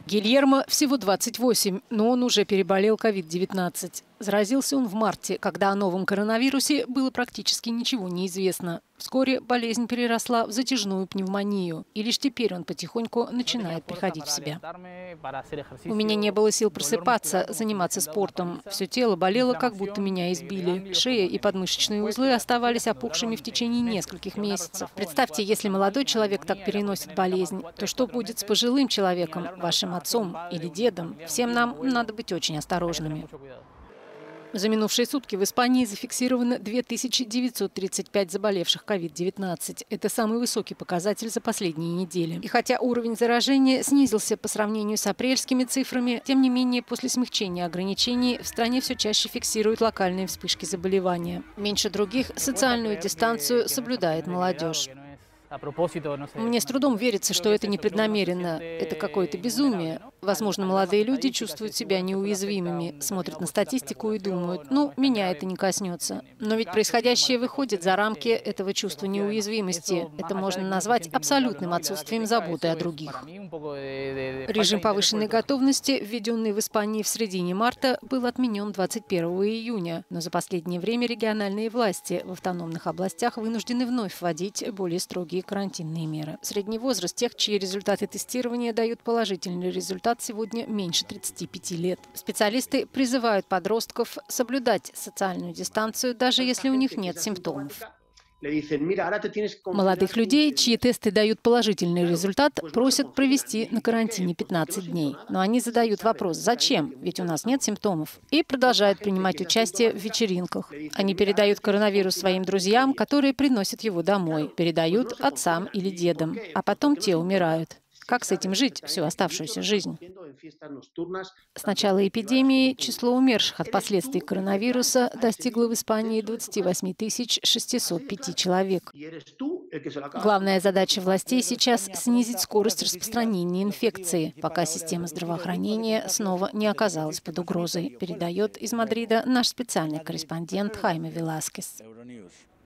Гильермо всего 28, но он уже переболел COVID-19. Заразился он в марте, когда о новом коронавирусе было практически ничего не известно. Вскоре болезнь переросла в затяжную пневмонию, и лишь теперь он потихоньку начинает приходить в себя. У меня не было сил просыпаться, заниматься спортом. Все тело болело, как будто меня избили. Шея и подмышечные узлы оставались опухшими в течение нескольких месяцев. Представьте, если молодой человек так переносит болезнь, то что будет с пожилым человеком, вашим отцом или дедом? Всем нам надо быть очень осторожными. За минувшие сутки в Испании зафиксировано 2935 заболевших COVID-19. Это самый высокий показатель за последние недели. И хотя уровень заражения снизился по сравнению с апрельскими цифрами, тем не менее после смягчения ограничений в стране все чаще фиксируют локальные вспышки заболевания. Меньше других социальную дистанцию соблюдает молодежь. Мне с трудом верится, что это непреднамеренно. Это какое-то безумие. Возможно, молодые люди чувствуют себя неуязвимыми, смотрят на статистику и думают, ну, меня это не коснется. Но ведь происходящее выходит за рамки этого чувства неуязвимости. Это можно назвать абсолютным отсутствием заботы о других. Режим повышенной готовности, введенный в Испании в середине марта, был отменен 21 июня. Но за последнее время региональные власти в автономных областях вынуждены вновь вводить более строгие карантинные меры. Средний возраст тех, чьи результаты тестирования дают положительный результат, сегодня меньше 35 лет. Специалисты призывают подростков соблюдать социальную дистанцию, даже если у них нет симптомов. Молодых людей, чьи тесты дают положительный результат, просят провести на карантине 15 дней. Но они задают вопрос: зачем? Ведь у нас нет симптомов. И продолжают принимать участие в вечеринках. Они передают коронавирус своим друзьям, которые приносят его домой, передают отцам или дедам, а потом те умирают. Как с этим жить всю оставшуюся жизнь? С начала эпидемии число умерших от последствий коронавируса достигло в Испании 28 605 человек. Главная задача властей сейчас – снизить скорость распространения инфекции, пока система здравоохранения снова не оказалась под угрозой, передает из Мадрида наш специальный корреспондент Хайме Веласкес.